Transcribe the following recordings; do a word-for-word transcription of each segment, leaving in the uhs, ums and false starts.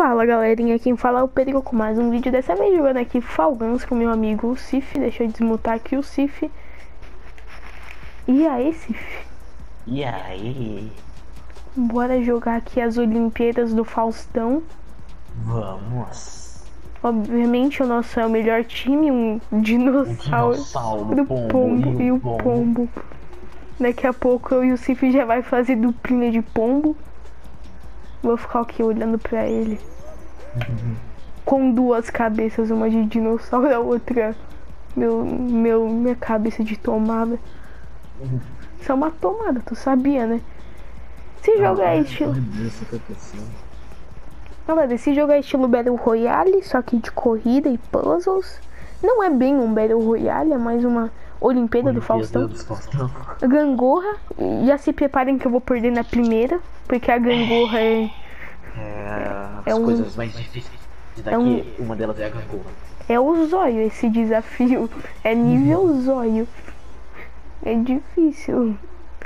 Fala galerinha, quem fala é o Pedro com mais um vídeo. Dessa vez jogando aqui Fall Guns com meu amigo o Cif. Deixa eu desmutar aqui o Cif. E aí, Cif? E aí? Bora jogar aqui as Olimpíadas do Faustão. Vamos. Obviamente o nosso é o melhor time, um dinossauro, um dinossauro do pombo, pombo e o pombo. pombo. Daqui a pouco eu e o Cif já vai fazer duplinha de pombo. Vou ficar aqui olhando pra ele. Uhum. Com duas cabeças, uma de dinossauro e a outra meu, meu, minha cabeça de tomada. Uhum. Isso é uma tomada, tu sabia, né? Esse jogo é estilo... Galera, esse jogo é estilo Battle Royale, só que de corrida e puzzles. Não é bem um Battle Royale, é mais uma Olimpíada, Olimpíada do Faustão. Do Faustão. Gangorra, já se preparem que eu vou perder na primeira, porque a gangorra é... É, as é um... coisas mais difíceis daqui, é um... uma delas é a gangorra. É o zóio esse desafio, é nível uhum. zóio. É difícil.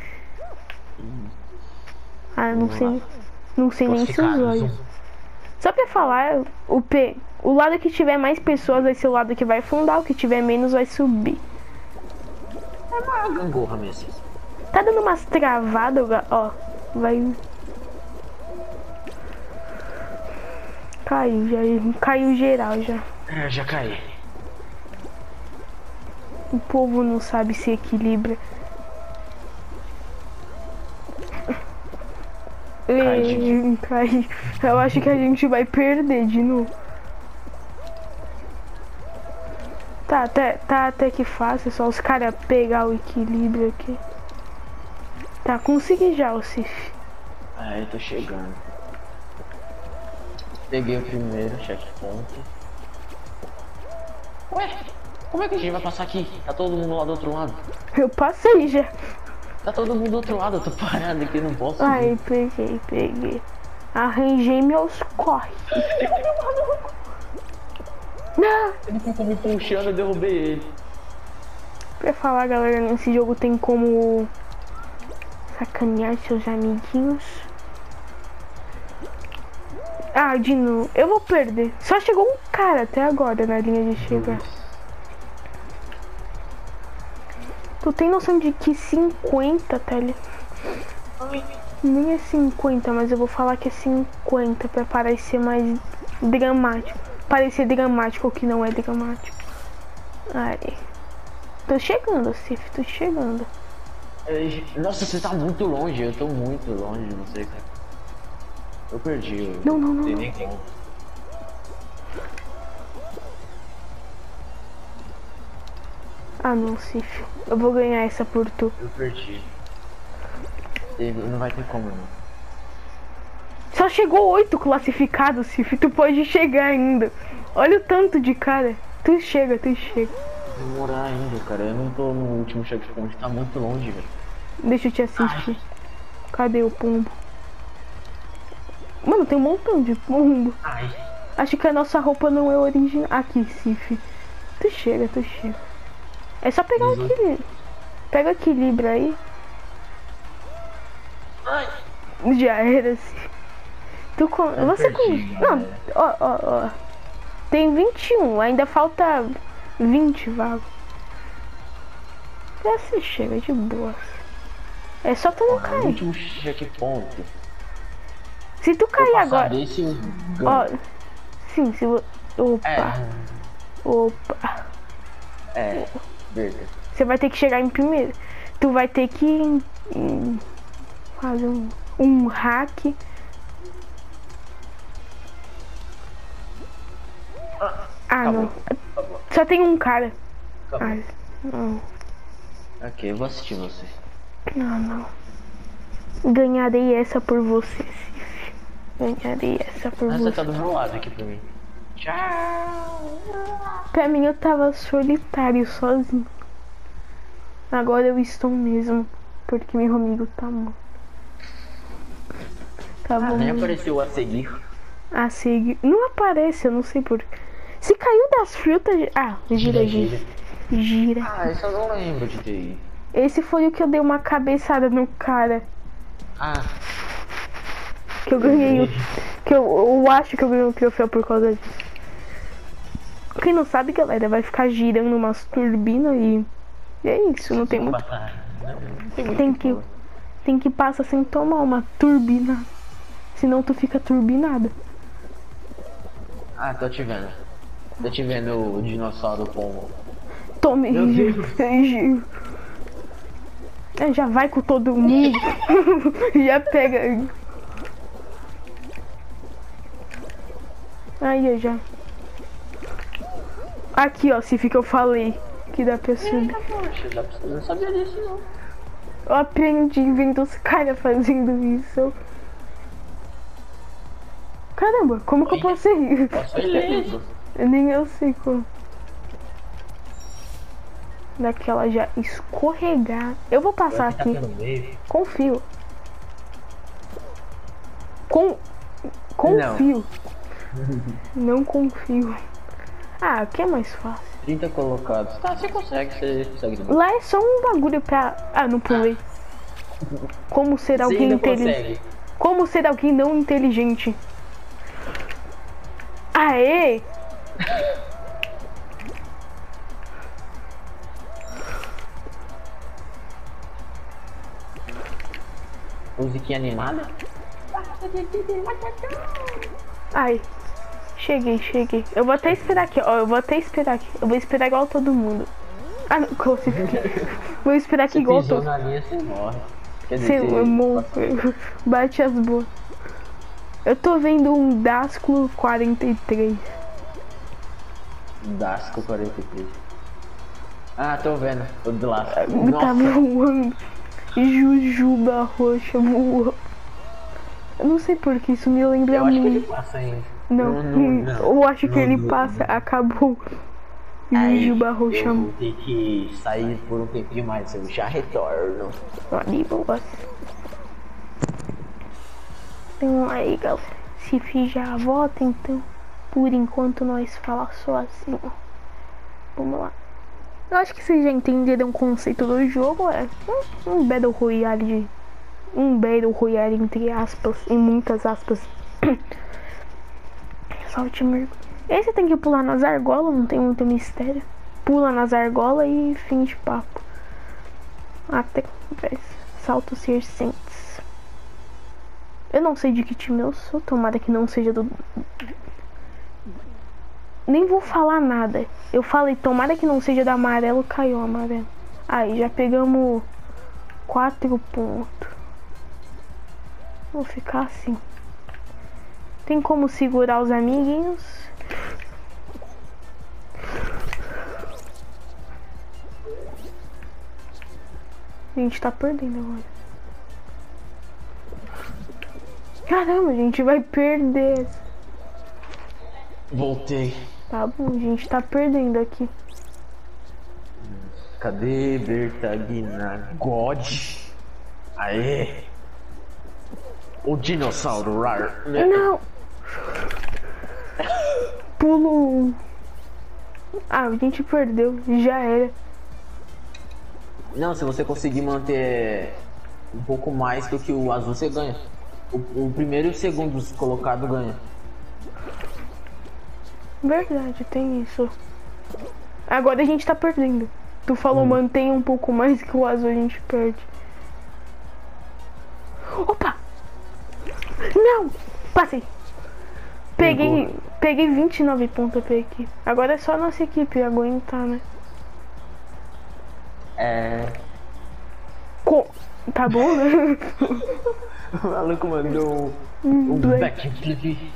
Ah, não sei, não sei nem se o zóio. Só pra falar, o P, o lado que tiver mais pessoas vai ser o lado que vai afundar, o que tiver menos vai subir. É uma gangorra mesmo. Tá dando umas travadas, ó, vai... Caiu, já caiu geral já. É, já caí. O povo não sabe se equilibra. Cai, cai. Eu acho que a gente vai perder de novo. Tá, até, tá até que fácil, só os caras pegar o equilíbrio aqui. Tá, consegui já, o Cif. Ah, eu tô chegando. Peguei o primeiro checkpoint. Ué, como é que a gente vai passar aqui? Tá todo mundo lá do outro lado. Eu passei já. Tá todo mundo do outro lado, eu tô parado aqui, não posso. Ai, ir. peguei, peguei. Arranjei meus corres. Não. Ele ficou me puxando, eu derrubei ele. Pra falar, galera, nesse jogo tem como sacanear seus amiguinhos. Ah, de novo. Eu vou perder. Só chegou um cara até agora na linha de chegar. Tu tem noção de que cinquenta, Tele? Nem é cinquenta, mas eu vou falar que é cinquenta pra parecer mais dramático. Parecer dramático, que não é dramático. Ai. Tô chegando, Cif, tô chegando. Nossa, você tá muito longe, eu tô muito longe de você, cara. Eu perdi. Eu não, não, não. Tem não. nem como. Ah, não, Cif. Eu vou ganhar essa por tu. Eu perdi. Não vai ter como, não. Só chegou oito classificados, Cif. Tu pode chegar ainda. Olha o tanto de cara. Tu chega, tu chega. Vou demorar ainda, cara. Eu não tô no último checkpoint. Tá muito longe, velho. Deixa eu te assistir. Ai. Cadê o pombo? Mano, tem um montão de pombo. Ai. Acho que a nossa roupa não é original. Aqui, Cif. Tu chega, tu chega. É só pegar o equilíbrio. Pega o equilíbrio aí. Ai. Já era, Cif. Tu com... Você perdi, com... Não, ó, ó, ó. Tem vinte e um. Ainda falta vinte, vago. Já se chega de boa. É só tu não cair. Último checkpoint. Se tu cair agora... Desse, eu... Ó, sim, se você... Opa. É. Opa. É, verdade. Você vai ter que chegar em primeiro. Tu vai ter que... Hum, fazer um, um hack. Ah, Acabou. não. Acabou. Só tem um cara. Acabou. Ah, não. Ok, eu vou assistir você. Não, não. Ganharei essa por você, Cif. Ganharei essa por ah, você. Você tá do meu lado aqui pra mim. Tchau. Pra mim eu tava solitário, sozinho. Agora eu estou mesmo. Porque meu amigo tá morto. Tá ah, bom. Nem apareceu a seguir. A seguir. Não aparece, eu não sei por. Se caiu das frutas. Ah, gira, gira. Gira. Ah, isso eu não lembro de ter. Esse foi o que eu dei uma cabeçada no cara. Ah. Que eu ganhei o, Que eu, eu acho que eu ganhei o troféu por causa disso. Quem não sabe, galera, vai ficar girando umas turbinas e... e é isso, não tem muito... Tem que... Tem que passar sem tomar uma turbina. Senão tu fica turbinado. Ah, tô te vendo. Tô te vendo o dinossauro com... Tome. É, já vai com todo mundo. Já pega. Aí, eu já. Aqui, ó, se fica eu falei que dá pra subir. Eita, poxa, dá pra... eu não sabia disso, não. Eu aprendi vendo os caras fazendo isso. Caramba, como que eu passei? Passou ileso. Nem eu sei como. Daquela já escorregar. Eu vou passar aqui. Confio. Com... Confio. Não. Não confio. Ah, aqui é mais fácil. trinta colocados. Tá, você consegue, você consegue. Lá é só um bagulho pra... Ah, não pulei. Como ser alguém inteligente? Como ser alguém não inteligente? Aê! Musiquinha animada? Ai, cheguei, cheguei. Eu vou até esperar aqui, ó. Eu vou até esperar aqui. Eu vou esperar igual todo mundo. Ah, não, consegui. Vou esperar aqui igual todo mundo. Você morre. Você morre. Bate as boas. Eu tô vendo um Dasco quarenta e três. Dasco quarenta e três. Ah, tô vendo. Tô de lá. Tá voando. Jujuba roxa voou. Eu não sei porque isso me lembra eu acho muito. Que ele passa ainda. Não, não, não, não, eu acho que não, ele não, passa. Não. Acabou. Jujuba roxa. Eu vou ter que sair por um tempinho mais. Eu já retorno. Ali, boas. Então aí, galera. Se fiz já a volta, então. Por enquanto nós fala só assim, ó. Vamos lá. Eu acho que vocês já entenderam o conceito do jogo. É um, um Battle Royale de... Um Battle Royale entre aspas. Em muitas aspas. Solte mergulho. Esse tem que pular nas argolas, não tem muito mistério. Pula nas argolas e fim de papo. Até saltos circenses. Eu não sei de que time eu sou. Tomara que não seja do... Nem vou falar nada. Eu falei, tomara que não seja da amarelo, caiu amarelo. Aí, já pegamos quatro pontos. Vou ficar assim. Tem como segurar os amiguinhos? A gente tá perdendo agora. Caramba, a gente vai perder. Voltei. Tá bom, a gente tá perdendo aqui. Cadê Bertagina God? Aê! O dinossauro rar. Não! Pulo. Ah, a gente perdeu, já era. Não, se você conseguir manter um pouco mais do que o azul, você ganha. O, o primeiro e o segundo colocado ganha. Verdade, tem isso. Agora a gente tá perdendo. Tu falou hum. Mantenha um pouco mais que o azul a gente perde. Opa! Não! Passei! Peguei, peguei vinte e nove pontos aqui. Agora é só a nossa equipe aguentar, né? É... Co... Tá bom, né? O maluco mandou um, um backflip.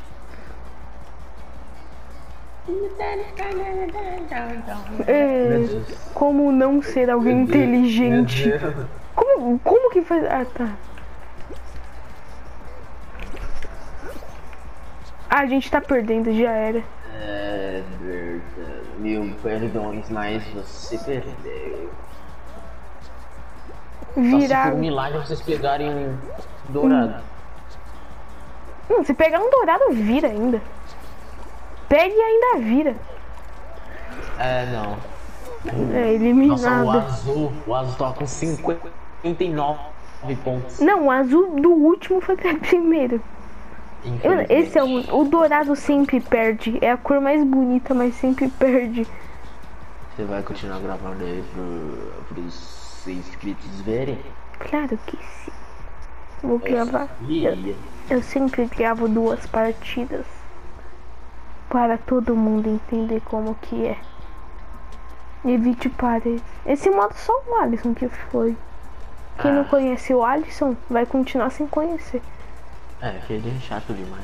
É, como não ser alguém meu inteligente? Deus. Como, como que faz? Ah, tá. Ah, a gente tá perdendo, já era. É, mil perdões, mas você perdeu. Virar... Só se por um milagre vocês pegarem um dourado. Hum. Hum, se pegar um dourado, vira ainda. Pegue e ainda vira. É, não. É eliminado. Nossa, o azul, o azul tava com cinquenta e nove pontos. Não, o azul do último foi pra primeiro. Eu, esse é o, o dourado sempre perde. É a cor mais bonita, mas sempre perde. Você vai continuar gravando aí pro, pros inscritos verem? Claro que sim. Vou gravar. Eu, eu, eu sempre gravo duas partidas para todo mundo entender como que é. Evite paredes. Esse modo só o Alisson que foi. Quem ah. não conhece o Alisson vai continuar sem conhecer. É, que ele é chato demais.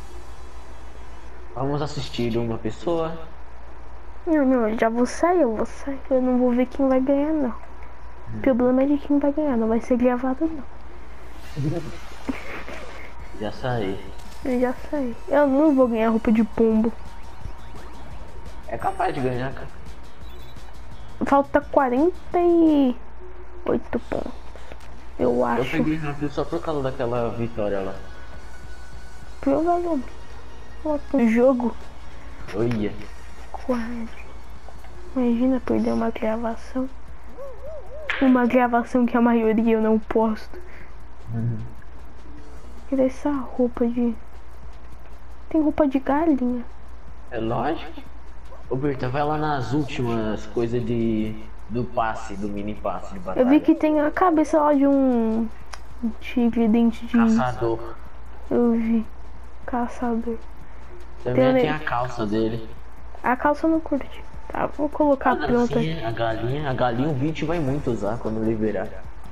Vamos assistir uma pessoa. Não, não, eu já vou sair, eu vou sair. Eu não vou ver quem vai ganhar, não. Hum. O problema é de quem vai ganhar, não vai ser gravado, não. Já saí. Eu já saí. Eu não vou ganhar roupa de pombo. É capaz de ganhar, cara. Falta quarenta e oito pontos. Eu acho. Eu peguei rápido só por causa daquela vitória lá. Provavelmente. O jogo. Olha. Quase. Imagina perder uma gravação. Uma gravação que a maioria eu não posto. Uhum. Queria essa roupa de... Tem roupa de galinha. É lógico. Ô Berta, vai lá nas últimas coisas de... do passe, do mini passe de batalha. Eu vi que tem a cabeça lá de um... um tigre, dente de... Caçador. Eu vi. Caçador. Também tem, tem a calça dele. A calça eu não curti. Tá, vou colocar a pronta. A galinha, a galinha o vídeo vai muito usar quando liberar.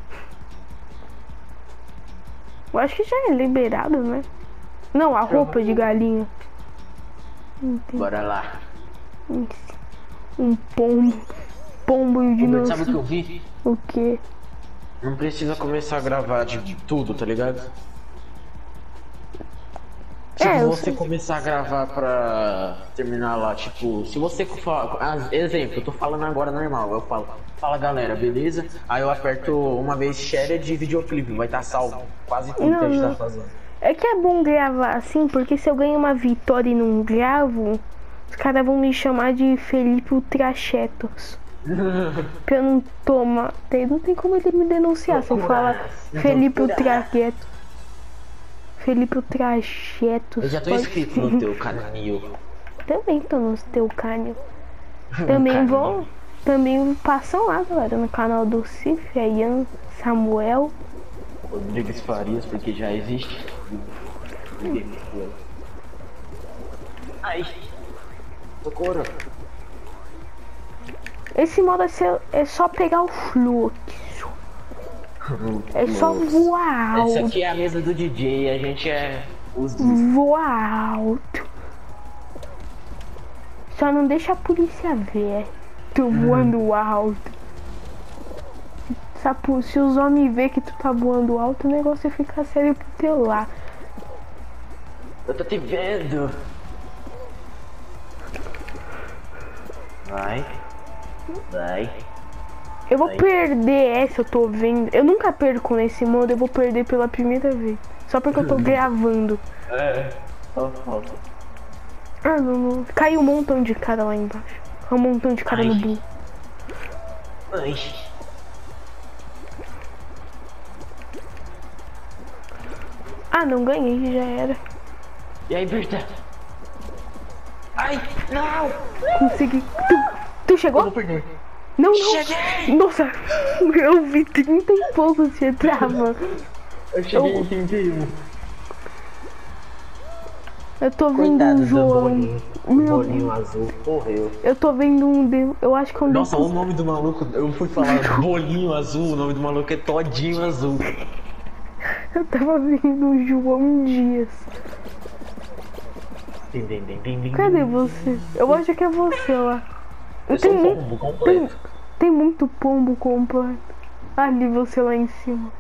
Eu acho que já é liberado, né? Não, a roupa de galinha. Entendi. Bora lá. Um pombo. Pombo e o dinossauro. Sabe o que eu vi? O que? Não precisa começar a gravar de tudo, tá ligado? Tipo, é, você sei. começar a gravar pra terminar lá, tipo, se você for, exemplo, eu tô falando agora normal, eu falo, fala galera, beleza? Aí eu aperto uma vez share de videoclipe, vai estar tá salvo quase tudo não, que a gente tá fazendo. É que é bom gravar assim, porque se eu ganho uma vitória e não gravo, os caras vão me chamar de Felipe Ultrachetos. Pra eu não tomar, não tem como ele me denunciar se eu falar Felipe Ultrachetos. Felipe Ultrachetos. Eu já tô inscrito no teu canil. Também tô no teu canil. Também vão. Também passam lá, galera, no canal do Cif, Ian, Samuel. Rodrigues Farias, porque já existe. Ai. Socorro. Esse modo é, ser, é só pegar o fluxo. É só voar alto. Essa aqui é a mesa do D J e a gente é os voar alto. Só não deixa a polícia ver. Tu voando hum. alto. Sabe, se os homens ver que tu tá voando alto, o negócio fica sério pro teu lado. Eu tô te vendo. Vai. Vai. Eu vou Aí. perder essa, eu tô vendo. Eu nunca perco nesse modo, eu vou perder pela primeira vez. Só porque eu tô gravando. É, só falta. Ah, não, não. Caiu um montão de cara lá embaixo. Um montão de cara Ai. no burro. Ai. Ah, não ganhei, já era. E aí, Berta? Ai, não! Consegui. Tu, tu chegou? Eu vou perder. Não, não. Cheguei! Nossa, eu vi trinta e poucos você trava. Eu cheguei eu... em trinta e um. Eu tô vendo Coitado um João. Bolinho. Meu bolinho azul morreu. Eu tô vendo um de... Eu acho que é um Nossa, de... o nome do maluco, eu fui falar bolinho azul, o nome do maluco é Todinho Azul. Eu tava vendo o João Dias. Cadê você? Eu acho que é você lá. Eu tem, sou um pombo completo. Tem, tem muito pombo completo. Ali você lá em cima.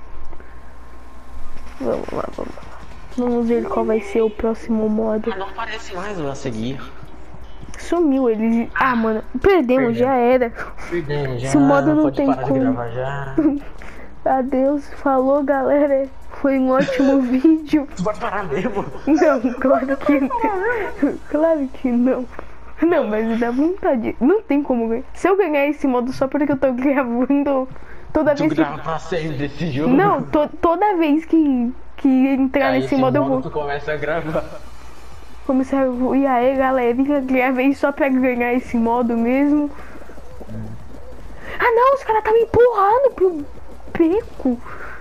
Vamos lá, vamos lá. Vamos ver qual vai ser o próximo modo. Ah, não aparece mais a seguir. Sumiu ele. Ah, mano, perdemos, perdemos. já era. Perdemos, já. Esse modo não Pode tem parar como. De gravar já. Adeus, falou galera. Foi um ótimo vídeo. Tu vai parar mesmo? Não, claro que não. Claro que não. Não, mas dá vontade. Não tem como ganhar. Se eu ganhar esse modo só porque eu tô gravando toda tu vez grava que... pra sempre desse jogo? Não, to toda vez que, que entrar Aí nesse esse modo eu modo vou. tu começa a gravar. Começar, e aí galera, eu gravei só pra ganhar esse modo mesmo. Hum. Ah não, os caras estavam empurrando pro beco.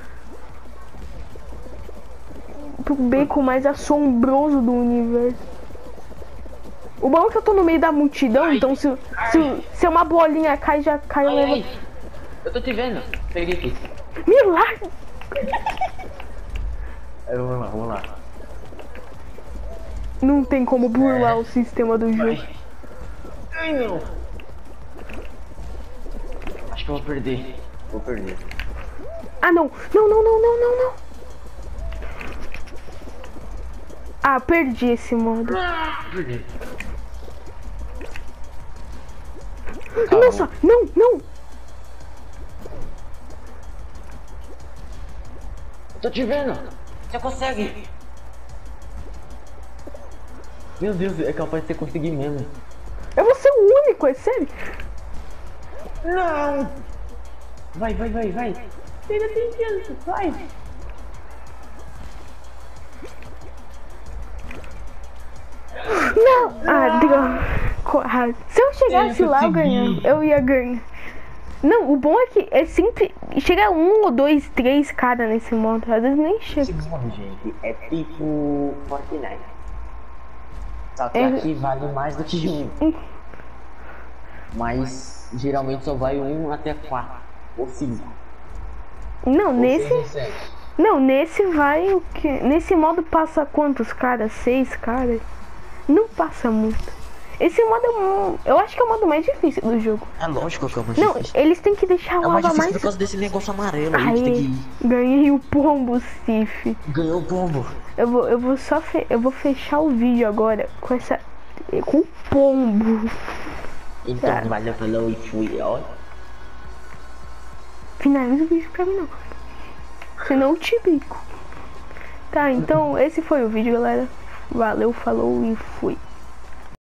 Pro beco mais assombroso do universo. O bom é que eu tô no meio da multidão, ai, então se, se, se uma bolinha cai, já cai. Ai, eu, ai. Eu tô te vendo. Peguei aqui. Milagre! Vamos lá, vamos lá. Não tem como burlar é. o sistema do jogo. Vai. Ai, não. Acho que eu vou perder. Vou perder. Ah, não. Não, não, não, não, não, não. Ah, perdi esse modo. Ah, perdi. Nossa, não, não. Tô te vendo. Você consegue. Meu Deus, é capaz de você conseguir mesmo. Eu vou ser o único, é sério? Não! Vai, vai, vai, vai! Você ainda tem chance, vai! Não! Ah, droga! Se eu chegasse eu lá, eu ganhava. Eu ia ganhar. Não, o bom é que é sempre... Chega um ou dois, três cada nesse modo. Às vezes nem chega. Esse modo, gente, é tipo Fortnite. Só que é... aqui vale mais do que um. Hum. Mas geralmente só vai um até quatro ou cinco. Não, ou nesse. Não, nesse vai o que? Nesse modo passa quantos caras? Seis caras? Não passa muito. Esse modo é, eu acho que é o modo mais difícil do jogo. É lógico que é o mais Não, difícil. Eles têm que deixar a lava mais. É mais mais. por causa desse negócio amarelo aí. Aí, que tem que... ganhei o pombo, Sif. Ganhou o pombo. Eu vou, eu vou só fe... eu vou fechar o vídeo agora com essa, com o pombo. Então, tá. Valeu, falou e fui, ó. Finaliza o vídeo pra mim não. Senão eu te bico. Tá, então esse foi o vídeo, galera. Valeu, falou e fui.